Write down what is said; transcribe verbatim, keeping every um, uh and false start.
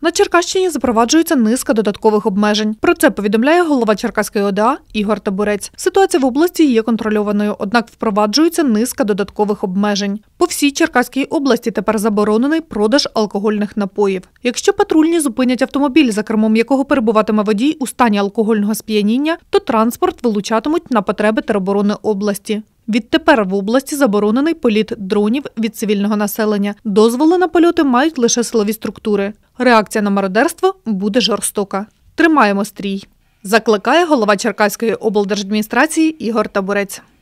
На Черкащині запроваджується низка додаткових обмежень. Про це повідомляє голова Черкаської О Де А Ігор Табурець. Ситуація в області є контрольованою, однак впроваджується низка додаткових обмежень. По всій Черкаській області тепер заборонений продаж алкогольних напоїв. Якщо патрульні зупинять автомобіль, за кермом якого перебуватиме водій у стані алкогольного сп'яніння, то транспорт вилучатимуть на потреби тероборони області. Відтепер в області заборонений політ дронів від цивільного населення. Дозволи на польоти мають лише силові структури. Реакція на мародерство буде жорстока. Тримаємо стрій, закликає голова Черкаської облдержадміністрації Ігор Табурець.